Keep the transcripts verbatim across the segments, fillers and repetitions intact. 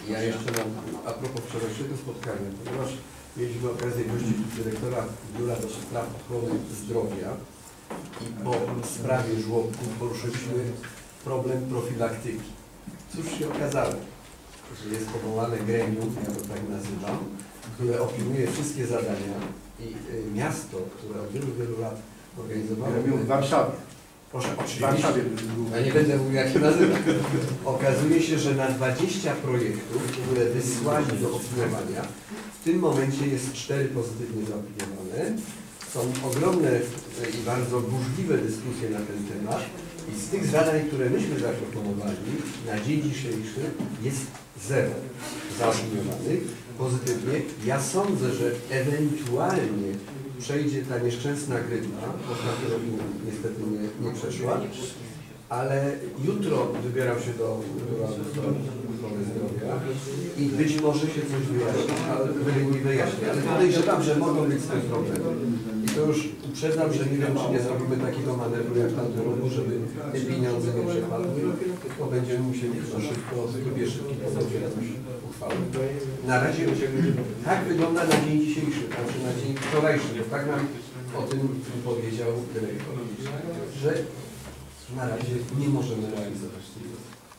Ja jeszcze mam, a propos wczorajszego spotkania, ponieważ mieliśmy okazję gościć dyrektora Biura do Spraw Ochrony Zdrowia i po sprawie żłobków poruszyliśmy problem profilaktyki. Cóż się okazało, że jest powołane gremium, ja to tak nazywam, które opiniuje wszystkie zadania i y, miasto, które od wielu, wielu lat organizowało... Gremium w Warszawie. Proszę, oczywiście. W Warszawie. Ja nie będę mówił, jak się nazywa. Okazuje się, że na dwadzieścia projektów, które wysłali do opiniowania, w tym momencie jest cztery pozytywnie zaopiniowane. Są ogromne i bardzo burzliwe dyskusje na ten temat i z tych zadań, które myśmy zaproponowali na dzień dzisiejszy jest zero zaopiniowanych pozytywnie. Ja sądzę, że ewentualnie przejdzie ta nieszczęsna grypa, bo w tym roku niestety nie, nie przeszła, ale jutro wybieram się do Biura Ochrony Zdrowia i być może się coś wyjaśni, ale nie wyjaśni, ale podejrzewam, że mogą być z tym problemy. I to już uprzedzam, że nie wiem, czy nie zrobimy takiego manewru jak w tamtym roku, żeby te pieniądze nie przepadły, tylko będziemy musieli to szybko, w trybie szybkim podjąć uchwałę. Na razie tak wygląda na dzień dzisiejszy, znaczy na dzień wczorajszy, tak nam o tym powiedział dyrektor, że na razie nie możemy realizować tego.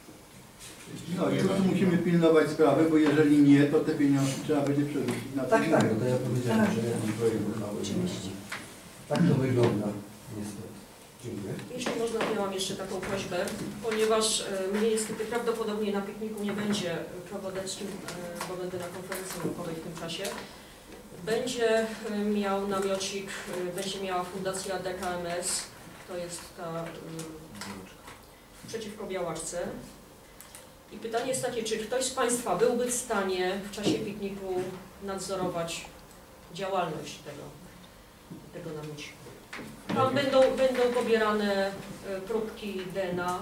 No i tu musimy pilnować sprawy, bo jeżeli nie, to te pieniądze trzeba będzie przerzucić na to. Tak, tak, no to ja powiedziałem, że ja mam projekt uchwały. Tak to wygląda, niestety. Dziękuję. Jeśli można, miałam jeszcze taką prośbę, ponieważ e, mnie niestety prawdopodobnie na pikniku nie będzie Kowodeckim, e, bo będę na konferencji naukowej w tym czasie. Będzie e, miał namiocik, e, będzie miała Fundacja D K M S, to jest ta e, przeciwko białaczce. I pytanie jest takie, czy ktoś z Państwa byłby w stanie w czasie pikniku nadzorować działalność tego, tego namiociku? Tam będą, będą pobierane próbki D N A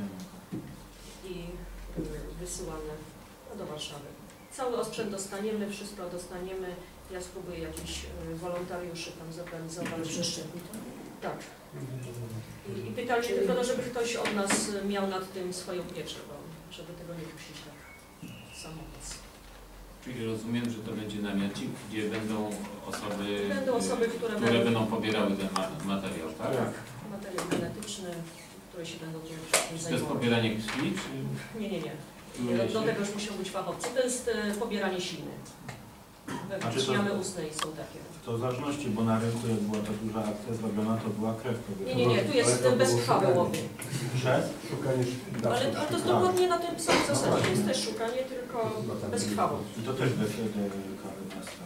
i wysyłane do Warszawy. Cały osprzęt dostaniemy, wszystko dostaniemy. Ja spróbuję jakichś wolontariuszy tam zorganizować. Tak. I, i pytanie tylko, no, żeby ktoś od nas miał nad tym swoją pieczę, bo żeby tego nie puścić tak samopas. Czyli rozumiem, że to będzie namiocik, gdzie będą osoby, będą, osoby, które, które będą, będą pobierały ten ma materiał, tak? Tak. Materiał genetyczny, które się będą tym wszystkim Czy to zajmować. jest pobieranie krwi, czy... Nie, nie, nie. nie do tego już muszą być fachowcy. To jest e, pobieranie śliny. Wewnętrzniamy to... ustnej są takie. To w zależności, bo na rynku jak była ta duża akcja zrobiona, to była krew pobierana. Nie, nie, nie, tu jest bezkrwawy łowy. Przez? Szukanie ale, ale to jest dokładnie na tym samym zasadzie. To jest też szukanie, tylko bezkrwawo. I to też bez kary miasta.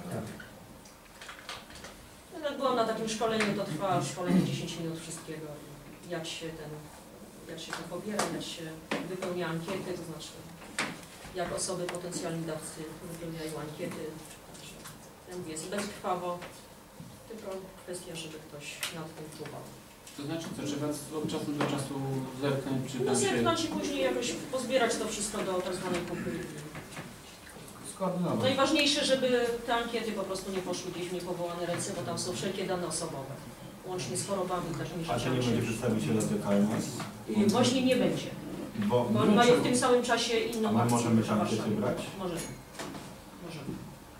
Jak byłam na takim szkoleniu, to trwa szkolenie dziesięć minut wszystkiego. Jak się ten, jak się to pobiera, jak się wypełnia ankiety, to znaczy jak osoby potencjalni dawcy wypełniają ankiety. Ja mówię, jest bezkrwawo, tylko kwestia, żeby ktoś nad tym czuwał. To znaczy, to trzeba od czasu do czasu zerknąć, czy No tam się... zerknąć i później jakoś pozbierać to wszystko do tak zwanej kupy. Skoordynować. Najważniejsze, żeby te ankiety po prostu nie poszły gdzieś w niepowołane ręce, bo tam są wszelkie dane osobowe, łącznie z chorobami, takimi A to rzeczami. nie będzie przedstawiciela D K M S? I właśnie nie będzie, Bo, bo oni mają w tym samym czasie inną A my akcję. możemy tam ankiety brać? Możemy. Możemy.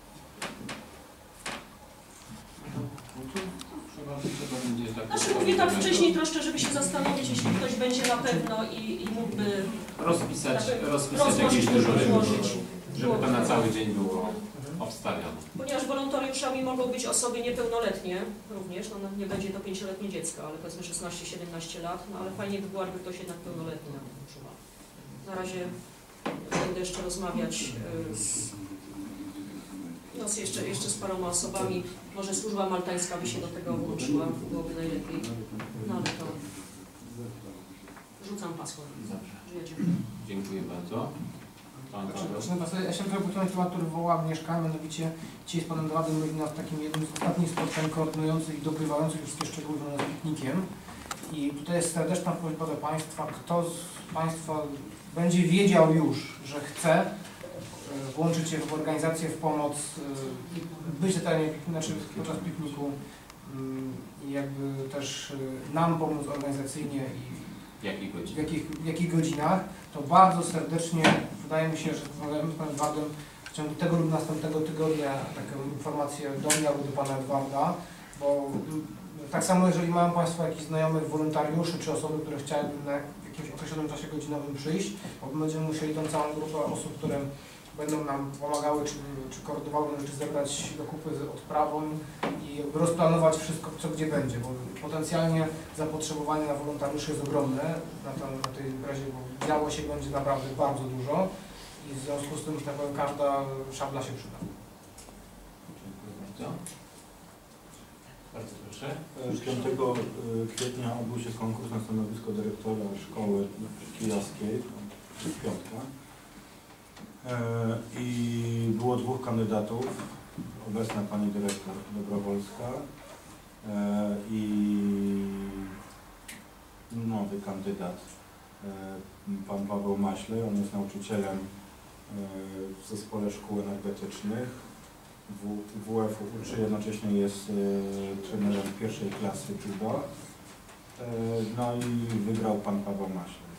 Znaczy mówię tak wcześniej troszkę, żeby się zastanowić, jeśli ktoś będzie na pewno i, i mógłby rozpisać, tak, rozpisać jakieś dyżury, rozłożyć, żeby to na cały dzień było obstawione. Ponieważ wolontariuszami mogą być osoby niepełnoletnie również, no nie będzie to pięcioletnie dziecko, ale powiedzmy szesnaście siedemnaście lat, no ale fajnie by było, jakby ktoś jednak pełnoletni na tym czuwał. Na razie będę jeszcze rozmawiać z, no, z jeszcze, jeszcze z paroma osobami. Może służba maltańska by się do tego włączyła, byłoby najlepiej. No ale to rzucam pasmo. Dobrze. Dziękuję bardzo. Pan Ja się trochę na temat, który wywołał Agnieszka, mianowicie dzisiaj z panem Radem byliśmy na takim jednym z ostatnich spotkań koordynujących i dogrywających wszystkie szczegóły z piknikiem. I tutaj jest serdeczna prośba do Państwa, kto z Państwa będzie wiedział już, że chce włączyć się w organizację, w pomoc, być na terenie, znaczy podczas pikniku i jakby też nam pomóc organizacyjnie i W jakich w godzinach? jakich, w jakich godzinach, to bardzo serdecznie, wydaje mi się, że rozmawiamy z panem Edwardem w ciągu tego lub następnego tygodnia taką informację do mnie albo do pana Edwarda, bo mm, tak samo jeżeli mają państwo jakichś znajomych wolontariuszy czy osoby, które chciałyby na jakimś określonym czasie godzinowym przyjść, bo będziemy musieli tą całą grupę osób, które będą nam pomagały czy, czy koordynowały, czy zebrać dokupy z odprawą i jakby rozplanować wszystko, co gdzie będzie, bo potencjalnie zapotrzebowanie na wolontariuszy jest ogromne na, tam, na tej imprezie, bo działo się będzie naprawdę bardzo dużo i w związku z tym, że tak powiem, każda szabla się przyda. Dziękuję bardzo. Bardzo proszę. piątego kwietnia odbył się konkurs na stanowisko dyrektora szkoły kijowskiej, piątka. I było dwóch kandydatów, obecna pani dyrektor Dobrowolska i nowy kandydat, pan Paweł Maśle. On jest nauczycielem w zespole szkół energetycznych. W W F uczy, jednocześnie jest trenerem pierwszej klasy judo. No i wygrał pan Paweł Maśle.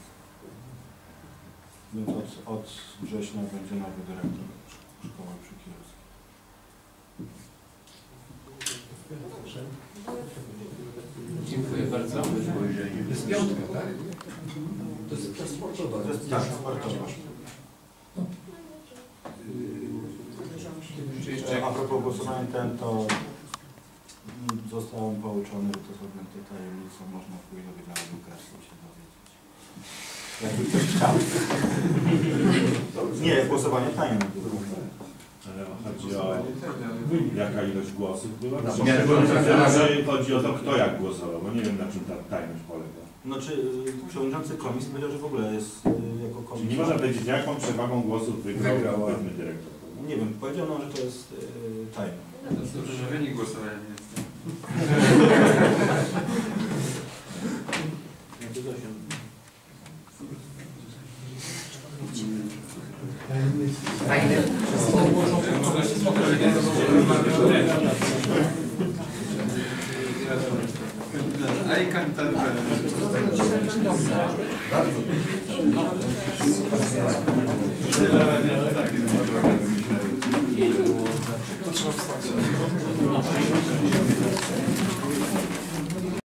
Więc od, od września będzie nowy dyrektor szkoły przy Kijowskiej. Dziękuję bardzo. To jest piątka, tak? To jest to sportowa. To jest tak, sportowa. Czy jeszcze A propos głosowania ten, to zostałem pouczony, że to są te tajemnice, można pójść do Wydziału Kasy i się dowiedzieć. Jakby ktoś chciał. Nie, głosowanie tajne. Ale chodzi o jaka ilość głosów była? No, Czy nie, może chodzi o to, kto jak głosował, bo nie wiem, na czym ta tajność polega. Znaczy, przewodniczący komisji powiedział, że w ogóle jest y, jako Czyli komisja. nie można powiedzieć, jaką przewagą głosów wygrał główny dyrektor. Nie wiem, powiedział nam, że to jest y, tajne. To jest dobrze, że wynik głosowania nie jest. Tajne. A i kandydat. Bardzo.